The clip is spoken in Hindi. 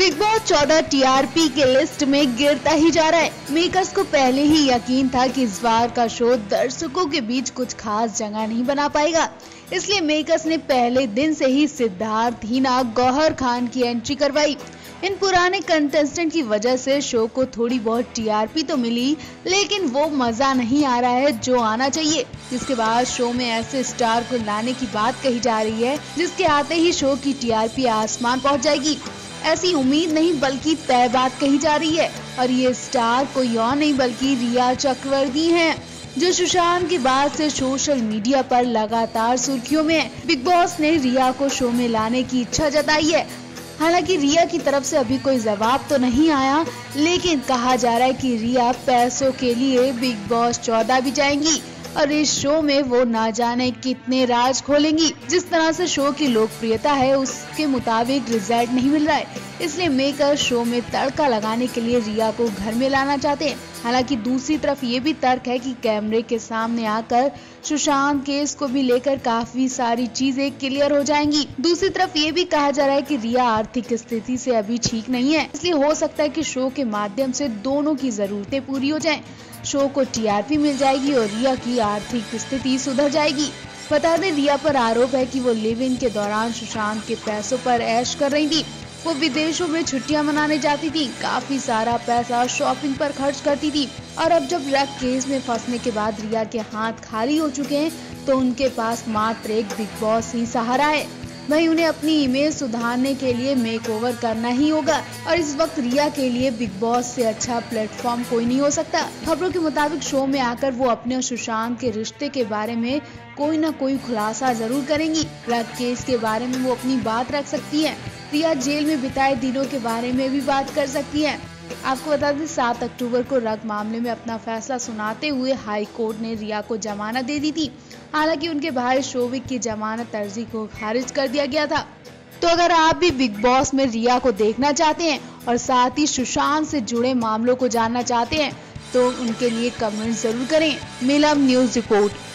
बिग बॉस 14 टीआरपी के लिस्ट में गिरता ही जा रहा है। मेकर्स को पहले ही यकीन था कि इस बार का शो दर्शकों के बीच कुछ खास जगह नहीं बना पाएगा, इसलिए मेकर्स ने पहले दिन से ही सिद्धार्थ, हिना, गौहर खान की एंट्री करवाई। इन पुराने कंटेस्टेंट की वजह से शो को थोड़ी बहुत टीआरपी तो मिली, लेकिन वो मजा नहीं आ रहा है जो आना चाहिए। जिसके बाद शो में ऐसे स्टार को लाने की बात कही जा रही है जिसके आते ही शो की टीआरपी आसमान पहुंच जाएगी। ऐसी उम्मीद नहीं बल्कि तय बात कही जा रही है, और ये स्टार कोई और नहीं बल्कि रिया चक्रवर्ती हैं, जो सुशांत के बाद से सोशल मीडिया पर लगातार सुर्खियों में है। बिग बॉस ने रिया को शो में लाने की इच्छा जताई है। हालांकि रिया की तरफ से अभी कोई जवाब तो नहीं आया, लेकिन कहा जा रहा है कि रिया पैसों के लिए बिग बॉस 14 भी जाएंगी और इस शो में वो ना जाने कितने राज खोलेंगी। जिस तरह से शो की लोकप्रियता है उसके मुताबिक रिजल्ट नहीं मिल रहा है, इसलिए मेकर शो में तड़का लगाने के लिए रिया को घर में लाना चाहते हैं। हालांकि दूसरी तरफ ये भी तर्क है कि कैमरे के सामने आकर सुशांत केस को भी लेकर काफी सारी चीजें क्लियर हो जाएंगी। दूसरी तरफ ये भी कहा जा रहा है कि रिया आर्थिक स्थिति से अभी ठीक नहीं है, इसलिए हो सकता है कि शो के माध्यम से दोनों की जरूरतें पूरी हो जाएं। शो को टीआरपी मिल जाएगी और रिया की आर्थिक स्थिति सुधर जाएगी। बता दें, रिया पर आरोप है कि वो लिव इन के दौरान सुशांत के पैसों पर ऐश कर रही थी। वो विदेशों में छुट्टियां मनाने जाती थी, काफी सारा पैसा शॉपिंग पर खर्च करती थी, और अब जब ड्रग केस में फंसने के बाद रिया के हाथ खाली हो चुके हैं तो उनके पास मात्र एक बिग बॉस ही सहारा है। वहीं उन्हें अपनी इमेज सुधारने के लिए मेकओवर करना ही होगा, और इस वक्त रिया के लिए बिग बॉस से अच्छा प्लेटफॉर्म कोई नहीं हो सकता। खबरों के मुताबिक शो में आकर वो अपने और सुशांत के रिश्ते के बारे में कोई न कोई खुलासा जरूर करेंगी। ड्रग केस के बारे में वो अपनी बात रख सकती है। रिया जेल में बिताए दिनों के बारे में भी बात कर सकती है। आपको बता दें, 7 अक्टूबर को ड्रग मामले में अपना फैसला सुनाते हुए हाई कोर्ट ने रिया को जमानत दे दी थी। हालांकि उनके भाई शोविक की जमानत अर्जी को खारिज कर दिया गया था। तो अगर आप भी बिग बॉस में रिया को देखना चाहते हैं और साथ ही सुशांत से जुड़े मामलों को जानना चाहते हैं तो उनके लिए कमेंट जरूर करें। Milam news report.